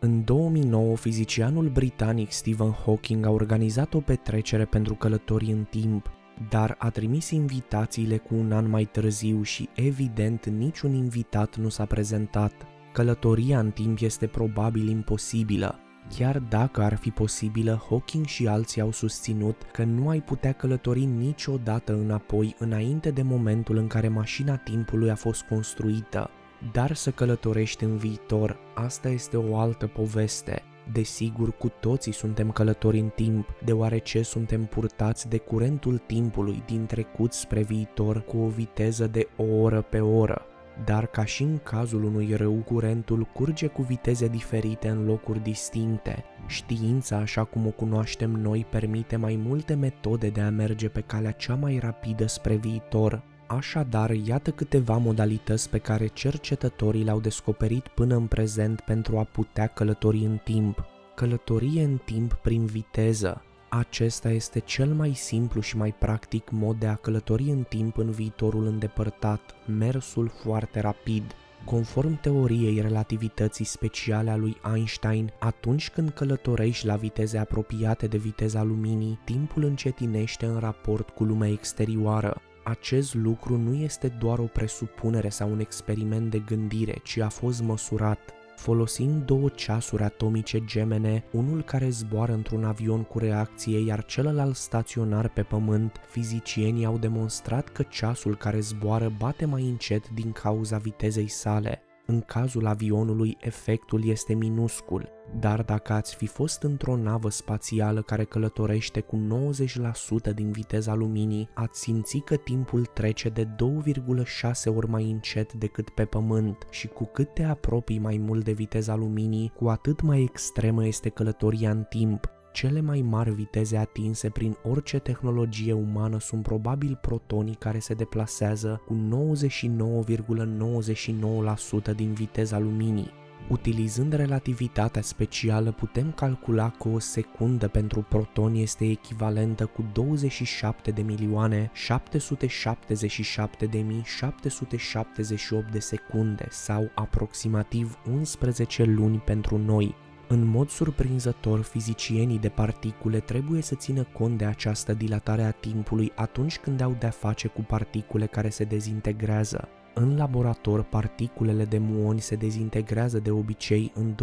În 2009, fizicianul britanic Stephen Hawking a organizat o petrecere pentru călătorii în timp, dar a trimis invitațiile cu un an mai târziu și, evident, niciun invitat nu s-a prezentat. Călătoria în timp este probabil imposibilă. Chiar dacă ar fi posibilă, Hawking și alții au susținut că nu ai putea călători niciodată înapoi înainte de momentul în care mașina timpului a fost construită. Dar să călătorești în viitor, asta este o altă poveste. Desigur, cu toții suntem călători în timp, deoarece suntem purtați de curentul timpului din trecut spre viitor cu o viteză de o oră pe oră. Dar ca și în cazul unui râu, curentul curge cu viteze diferite în locuri distincte. Știința, așa cum o cunoaștem noi, permite mai multe metode de a merge pe calea cea mai rapidă spre viitor. Așadar, iată câteva modalități pe care cercetătorii le-au descoperit până în prezent pentru a putea călători în timp. Călătorie în timp prin viteză. Acesta este cel mai simplu și mai practic mod de a călători în timp în viitorul îndepărtat, mersul foarte rapid. Conform teoriei relativității speciale a lui Einstein, atunci când călătorești la viteze apropiate de viteza luminii, timpul încetinește în raport cu lumea exterioară. Acest lucru nu este doar o presupunere sau un experiment de gândire, ci a fost măsurat. Folosind două ceasuri atomice gemene, unul care zboară într-un avion cu reacție, iar celălalt staționar pe pământ, fizicienii au demonstrat că ceasul care zboară bate mai încet din cauza vitezei sale. În cazul avionului, efectul este minuscul, dar dacă ați fi fost într-o navă spațială care călătorește cu 90% din viteza luminii, ați simți că timpul trece de 2,6 ori mai încet decât pe pământ și cu cât te apropii mai mult de viteza luminii, cu atât mai extremă este călătoria în timp. Cele mai mari viteze atinse prin orice tehnologie umană sunt probabil protonii care se deplasează cu 99,99% din viteza luminii. Utilizând relativitatea specială, putem calcula că o secundă pentru protoni este echivalentă cu 27.777.778 de secunde sau aproximativ 11 luni pentru noi. În mod surprinzător, fizicienii de particule trebuie să țină cont de această dilatare a timpului atunci când au de-a face cu particule care se dezintegrează. În laborator, particulele de muoni se dezintegrează de obicei în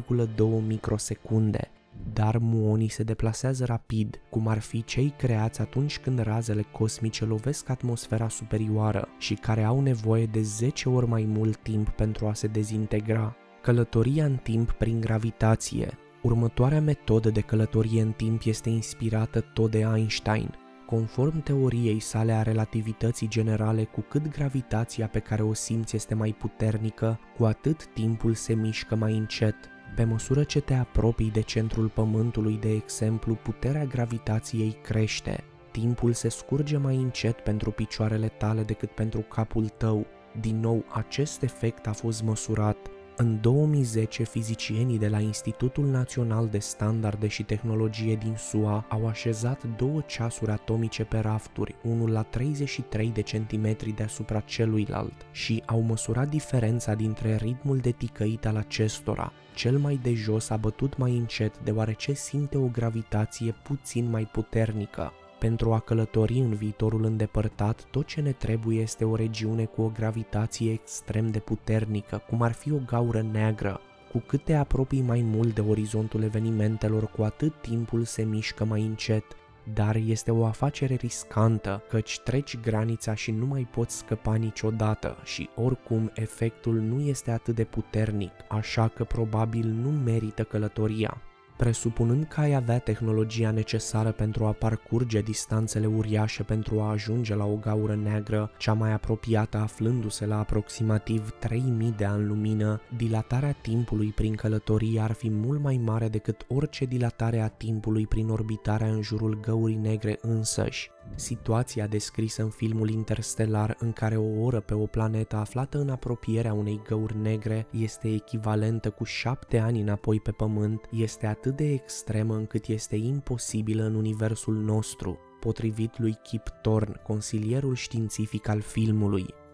2,2 microsecunde, dar muonii se deplasează rapid, cum ar fi cei creați atunci când razele cosmice lovesc atmosfera superioară și care au nevoie de 10 ori mai mult timp pentru a se dezintegra. Călătoria în timp prin gravitație. Următoarea metodă de călătorie în timp este inspirată tot de Einstein. Conform teoriei sale a relativității generale, cu cât gravitația pe care o simți este mai puternică, cu atât timpul se mișcă mai încet. Pe măsură ce te apropii de centrul Pământului, de exemplu, puterea gravitației crește. Timpul se scurge mai încet pentru picioarele tale decât pentru capul tău. Din nou, acest efect a fost măsurat. În 2010, fizicienii de la Institutul Național de Standarde și Tehnologie din SUA au așezat două ceasuri atomice pe rafturi, unul la 33 de centimetri deasupra celuilalt, și au măsurat diferența dintre ritmul de ticăit al acestora. Cel mai de jos a bătut mai încet, deoarece simte o gravitație puțin mai puternică. Pentru a călători în viitorul îndepărtat, tot ce ne trebuie este o regiune cu o gravitație extrem de puternică, cum ar fi o gaură neagră. Cu cât te apropii mai mult de orizontul evenimentelor, cu atât timpul se mișcă mai încet. Dar este o afacere riscantă, căci treci granița și nu mai poți scăpa niciodată și oricum efectul nu este atât de puternic, așa că probabil nu merită călătoria. Presupunând că ai avea tehnologia necesară pentru a parcurge distanțele uriașe pentru a ajunge la o gaură neagră, cea mai apropiată aflându-se la aproximativ 3000 de ani lumină, dilatarea timpului prin călătorie ar fi mult mai mare decât orice dilatare a timpului prin orbitarea în jurul găurii negre însăși. Situația descrisă în filmul Interstellar, în care o oră pe o planetă aflată în apropierea unei găuri negre este echivalentă cu 7 ani înapoi pe Pământ, este atât de extremă încât este imposibilă în universul nostru, potrivit lui Kip Thorne, consilierul științific al filmului.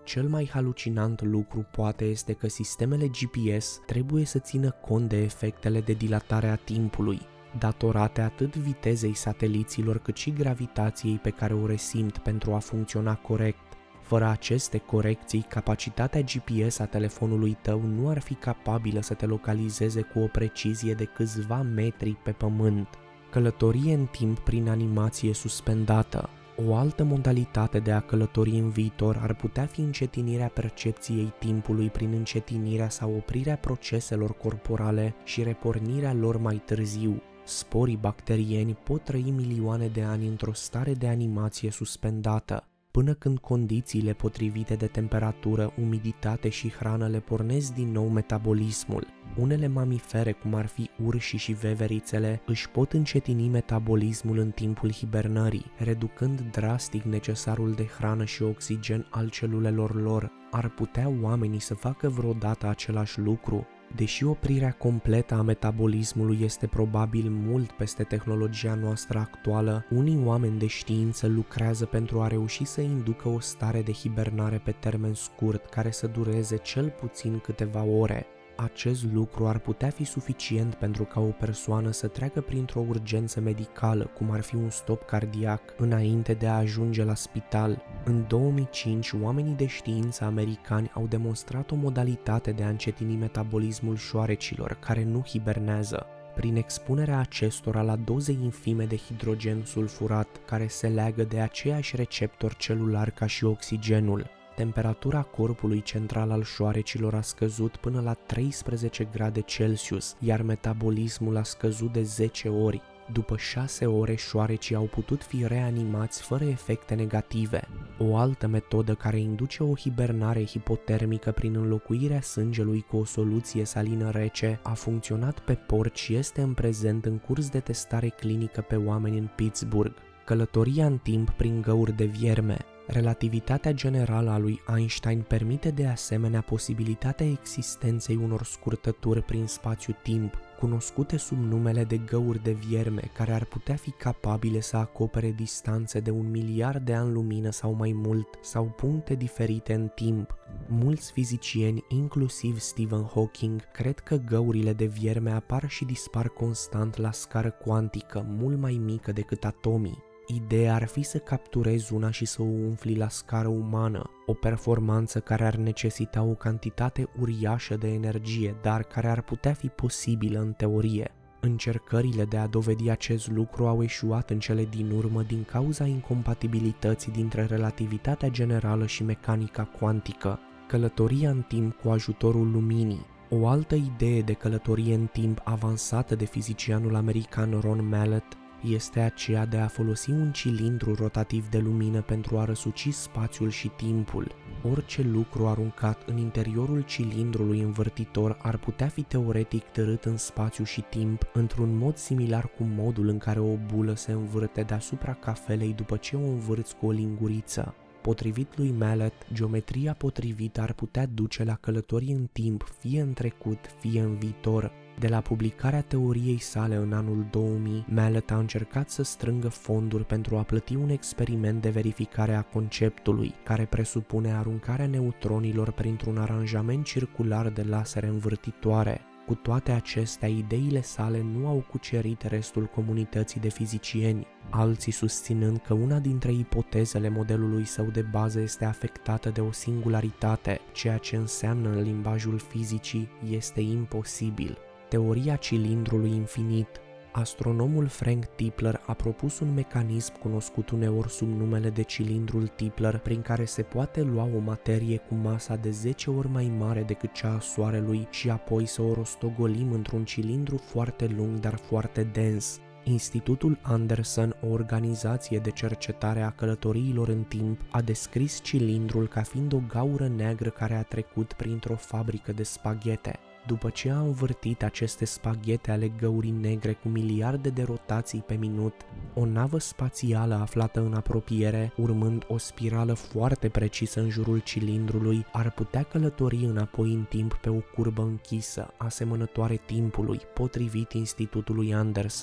cel mai halucinant lucru poate este că sistemele GPS trebuie să țină cont de efectele de dilatare a timpului, datorate atât vitezei sateliților cât și gravitației pe care o resimt pentru a funcționa corect. Fără aceste corecții, capacitatea GPS a telefonului tău nu ar fi capabilă să te localizeze cu o precizie de câțiva metri pe pământ. Călătorie în timp prin animație suspendată. O altă modalitate de a călători în viitor ar putea fi încetinirea percepției timpului prin încetinirea sau oprirea proceselor corporale și repornirea lor mai târziu. Sporii bacterieni pot trăi milioane de ani într-o stare de animație suspendată, până când condițiile potrivite de temperatură, umiditate și hrană le pornesc din nou metabolismul. Unele mamifere, cum ar fi urșii și veverițele, își pot încetini metabolismul în timpul hibernării, reducând drastic necesarul de hrană și oxigen al celulelor lor. Ar putea oamenii să facă vreodată același lucru? Deși oprirea completă a metabolismului este probabil mult peste tehnologia noastră actuală, unii oameni de știință lucrează pentru a reuși să inducă o stare de hibernare pe termen scurt, care să dureze cel puțin câteva ore. Acest lucru ar putea fi suficient pentru ca o persoană să treacă printr-o urgență medicală, cum ar fi un stop cardiac, înainte de a ajunge la spital. În 2005, oamenii de știință americani au demonstrat o modalitate de a încetini metabolismul șoarecilor care nu hibernează, prin expunerea acestora la doze infime de hidrogen sulfurat, care se leagă de aceiași receptori celulari ca și oxigenul. Temperatura corpului central al șoarecilor a scăzut până la 13 grade Celsius, iar metabolismul a scăzut de 10 ori. După 6 ore, șoarecii au putut fi reanimați fără efecte negative. O altă metodă care induce o hibernare hipotermică prin înlocuirea sângelui cu o soluție salină rece a funcționat pe porci și este în prezent în curs de testare clinică pe oameni în Pittsburgh. Călătoria în timp prin găuri de vierme. Relativitatea generală a lui Einstein permite de asemenea posibilitatea existenței unor scurtături prin spațiu-timp, cunoscute sub numele de găuri de vierme, care ar putea fi capabile să acopere distanțe de 1 miliard de ani lumină sau mai mult, sau puncte diferite în timp. Mulți fizicieni, inclusiv Stephen Hawking, cred că găurile de vierme apar și dispar constant la scară cuantică, mult mai mică decât atomii. Ideea ar fi să capturezi una și să o umfli la scară umană, o performanță care ar necesita o cantitate uriașă de energie, dar care ar putea fi posibilă în teorie. Încercările de a dovedi acest lucru au eșuat în cele din urmă din cauza incompatibilității dintre relativitatea generală și mecanica cuantică. Călătoria în timp cu ajutorul luminii. O altă idee de călătorie în timp avansată de fizicianul american Ron Mallett este aceea de a folosi un cilindru rotativ de lumină pentru a răsuci spațiul și timpul. Orice lucru aruncat în interiorul cilindrului învârtitor ar putea fi teoretic târât în spațiu și timp, într-un mod similar cu modul în care o bulă se învârte deasupra cafelei după ce o învârți cu o linguriță. Potrivit lui Mallett, geometria potrivită ar putea duce la călătorii în timp, fie în trecut, fie în viitor. De la publicarea teoriei sale în anul 2000, Mallett a încercat să strângă fonduri pentru a plăti un experiment de verificare a conceptului, care presupune aruncarea neutronilor printr-un aranjament circular de lasere învârtitoare. Cu toate acestea, ideile sale nu au cucerit restul comunității de fizicieni, alții susținând că una dintre ipotezele modelului său de bază este afectată de o singularitate, ceea ce înseamnă în limbajul fizicii este imposibil. Teoria cilindrului infinit. Astronomul Frank Tipler a propus un mecanism cunoscut uneori sub numele de cilindrul Tipler, prin care se poate lua o materie cu masa de 10 ori mai mare decât cea a Soarelui și apoi să o rostogolim într-un cilindru foarte lung, dar foarte dens. Institutul Anderson, o organizație de cercetare a călătoriilor în timp, a descris cilindrul ca fiind o gaură neagră care a trecut printr-o fabrică de spaghete. După ce a învârtit aceste spaghete ale găurii negre cu miliarde de rotații pe minut, o navă spațială aflată în apropiere, urmând o spirală foarte precisă în jurul cilindrului, ar putea călători înapoi în timp pe o curbă închisă, asemănătoare timpului, potrivit Institutului Anderson.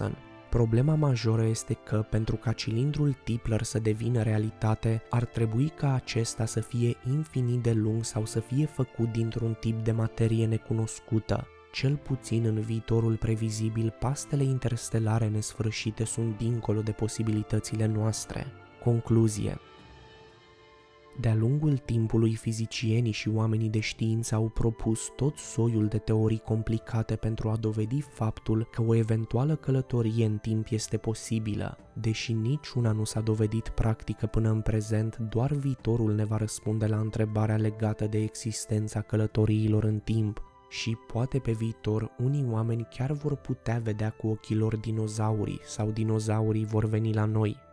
Problema majoră este că, pentru ca cilindrul Tipler să devină realitate, ar trebui ca acesta să fie infinit de lung sau să fie făcut dintr-un tip de materie necunoscută. Cel puțin în viitorul previzibil, pastele interstelare nesfârșite sunt dincolo de posibilitățile noastre. Concluzie. De-a lungul timpului, fizicienii și oamenii de știință au propus tot soiul de teorii complicate pentru a dovedi faptul că o eventuală călătorie în timp este posibilă. Deși niciuna nu s-a dovedit practică până în prezent, doar viitorul ne va răspunde la întrebarea legată de existența călătoriilor în timp. Și poate pe viitor unii oameni chiar vor putea vedea cu ochii lor dinozaurii sau dinozaurii vor veni la noi.